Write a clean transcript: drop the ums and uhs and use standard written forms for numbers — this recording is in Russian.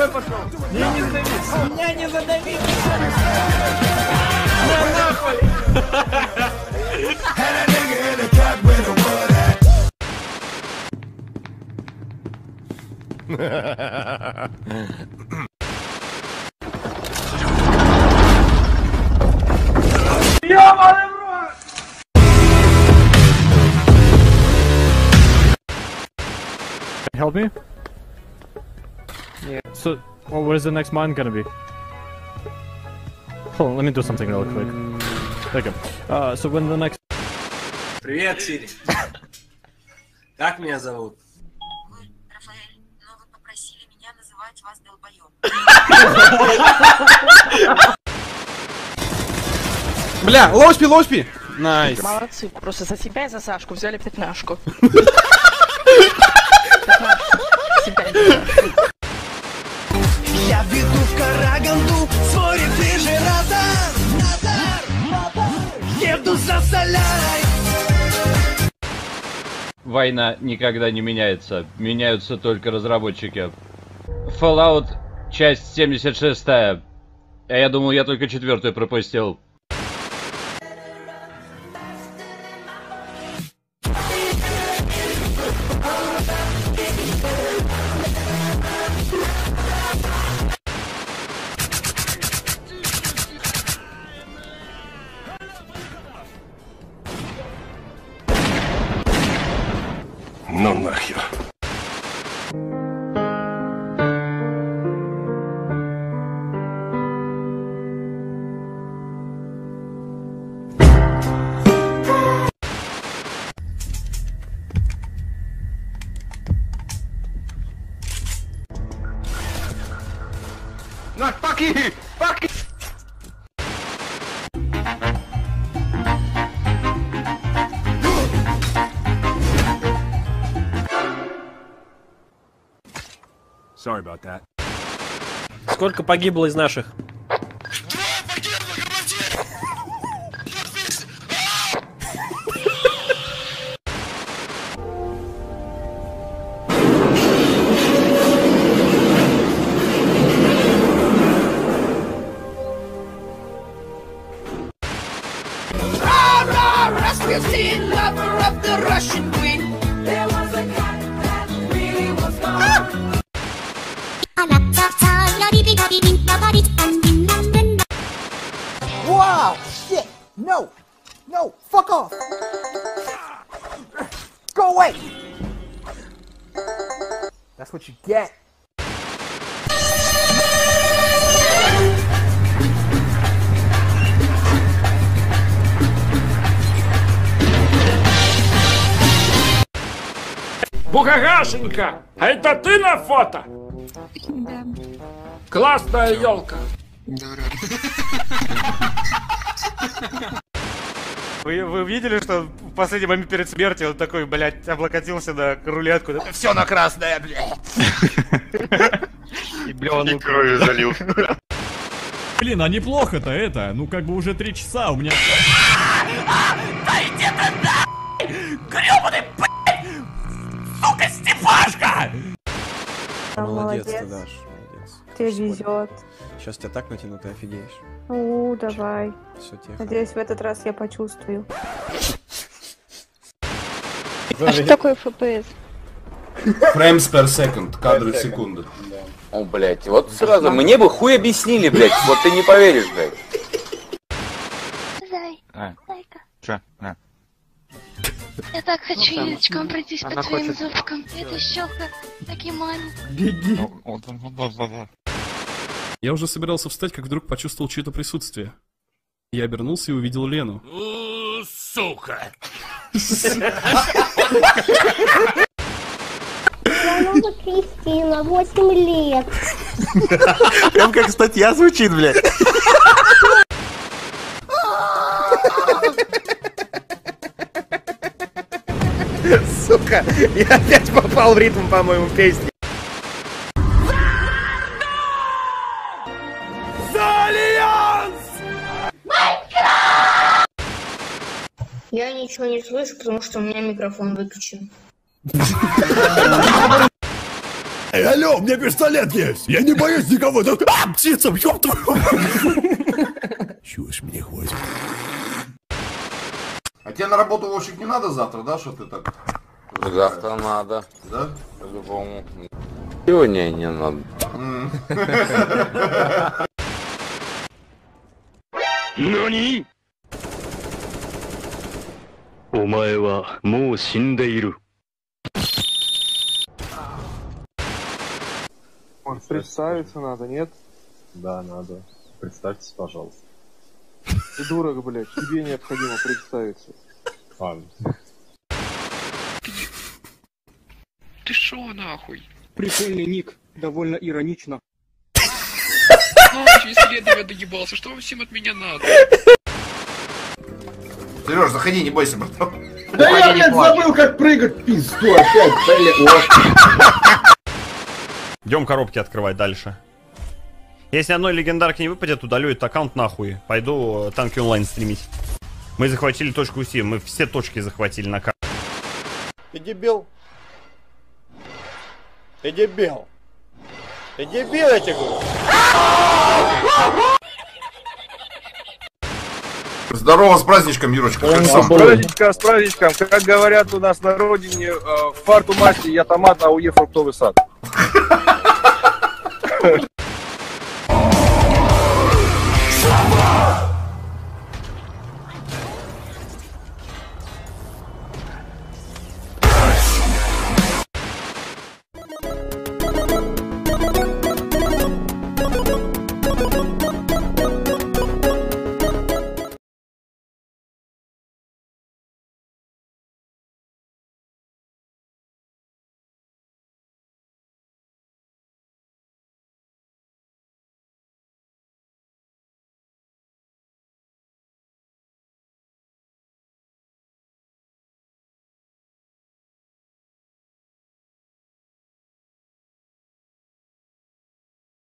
Давай пошел. Не задави. Меня не задави. На нахуй. Ёбаный в рот! Help me? Yeah. So, well, where's the next mine gonna be? Hold on, let me do something real quick. Okay. So when the next... Привет, Сири. Как меня зовут? Вы, Рафаэль, но вы попросили меня называть вас долбоёб. Бля, лоуспи! Найс. Молодцы, просто за себя и за Сашку взяли пятнашку. Я веду в Караганду свой рефрижератор. Еду за солярой. Война никогда не меняется. Меняются только разработчики. Fallout, часть 76-я. А я думал, я только 4-ю пропустил. Ну нахер. На, паки! Паки! Sorry about that. Сколько погибло из наших? Rasputin, lover of the Russian queen. There was a cat that really was gone. Wow! Shit! No! No! Fuck off! Go away! That's what you get. Бугагашенька, а это ты на фото? Да. Классная елка. Вы видели, что в последний момент перед смертью он такой, блядь, облокотился на рулетку? Все на красное, блядь! И И кровью залил. Блин, а неплохо-то это. Ну как бы уже 3 часа у меня... Да иди ты нахуй! Грёбаный, блядь! Сука, Степашка! Молодец ты, Даш, молодец. Тебе везет. Сейчас тебя так натяну, ты офигеешь. Давай. Все, тихо. Надеюсь, в этот раз я почувствую. А что такое FPS? Frames per second, кадры в секунду. О, блядь, вот сразу, мне бы хуй объяснили, блядь, вот ты не поверишь, блядь. Зай, зайка. Чё? На. Я так хочу язычком пройтись по твоим зубкам. Это щелка такие маленькие. Беги. Я уже собирался встать, как вдруг почувствовал чье-то присутствие. Я обернулся и увидел Лену. Сука! Зовут Кристина, 8 лет. Прям как статья звучит, блядь. Сука, я опять попал в ритм, по-моему, песни. Я ничего не слышу, потому что у меня микрофон выключен. Эй, алло, у меня пистолет есть! Я не боюсь никого! Да... А, птица, ёб твою! Чего ж мне хватит? А тебе на работу, Вовчик, не надо завтра, да, что ты так? Завтра надо. Да? По-любому. Сегодня не надо. Нани? お前はもう死んでいる。 Представиться надо, нет? Да, надо. Представьтесь, пожалуйста. Придурок, блядь, тебе необходимо представиться. Ладно. Ты шо нахуй? Прикольный ник, довольно иронично. Ночью исследование доебался, что вам всем от меня надо? Сереж, заходи, не бойся, братан. Да я, блядь, забыл, как прыгать, пизду опять, блядь. Идем коробки открывать дальше. Если одной легендарки не выпадет, удалю этот аккаунт нахуй. Пойду танки онлайн стримить. Мы захватили точку Си, мы все точки захватили на карте. Ты дебил. Ты дебил. Ты дебил, я тебе говорю. Здорово, с праздничком, Юрочка. С праздничком. Как говорят у нас на родине, фарту масти, я томат, а уе фруктовый сад.